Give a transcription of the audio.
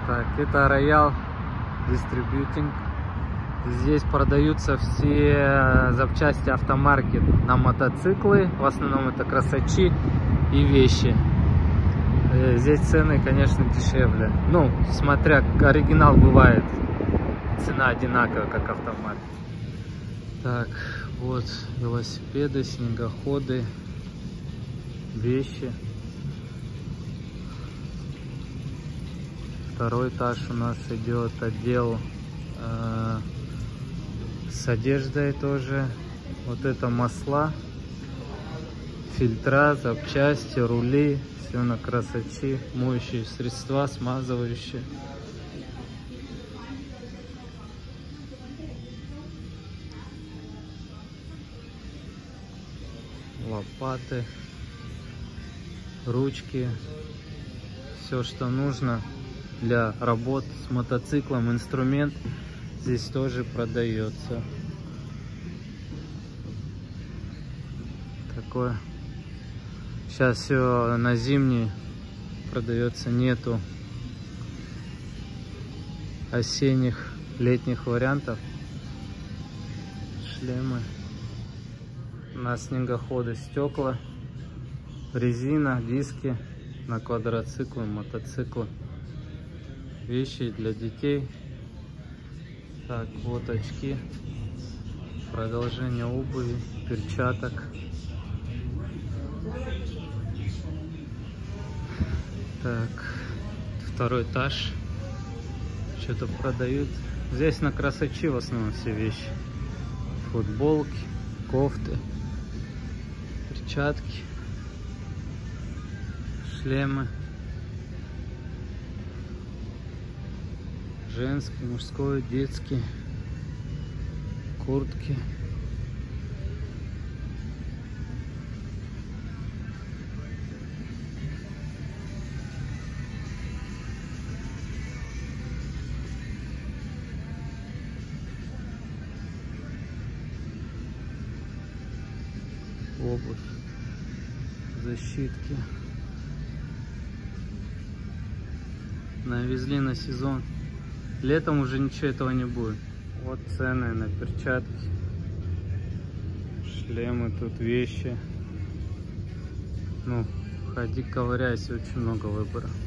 Так, это Royal Distributing. Здесь продаются все запчасти автомарки на мотоциклы. В основном это красачи и вещи. Здесь цены, конечно, дешевле. Ну, смотря, оригинал бывает, цена одинаковая, как автомат. Так, вот велосипеды, снегоходы, вещи. Второй этаж у нас идет отдел с одеждой тоже. Вот это масла, фильтра, запчасти, рули, все на красочи, моющие средства, смазывающие. Лопаты, ручки, все, что нужно для работ с мотоциклом, инструмент здесь тоже продается. Такое. Сейчас все на зимний продается, нету осенних, летних вариантов. Шлемы. На снегоходы стекла, резина, диски на квадроциклы, мотоциклы. Вещи для детей. Так, вот очки, продолжение обуви, перчаток. Так, второй этаж. Что-то продают. Здесь на красочи в основном все вещи. Футболки, кофты, перчатки, шлемы. Женский, мужской, детский, куртки. Обувь, защитки. Навезли на сезон. Летом уже ничего этого не будет. Вот цены на перчатки, шлемы, тут вещи. Ну, ходи, ковыряйся, очень много выбора.